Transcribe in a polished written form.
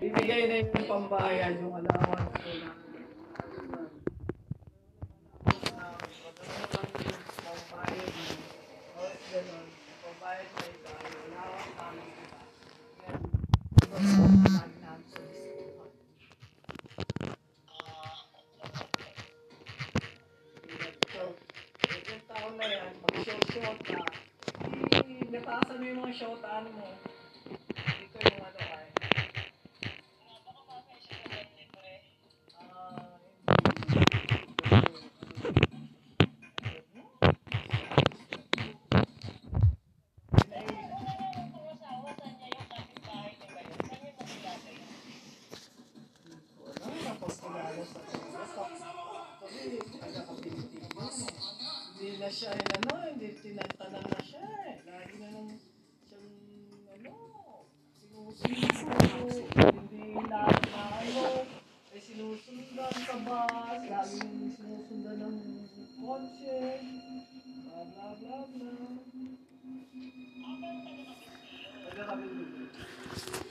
Ibigay na yung pambayad, yung allowance ko na. Pambayad mo. O, gano'n. Pambayad na ito. Allowance namin kita. Yan. Lagi namin sa listahan. So, yung taon na yan, mag-short ka. Natasan mo yung mga shortaan mo. Dito yung ano ay. Hindi na siya, ano, hindi tinantanan na siya eh. Lagi na lang siyang, ano, sinusuko, hindi lahat na ano, ay sinusundan sa bus, laging sinusundan ng kotse, bla bla bla bla. Taga-Kabindulo.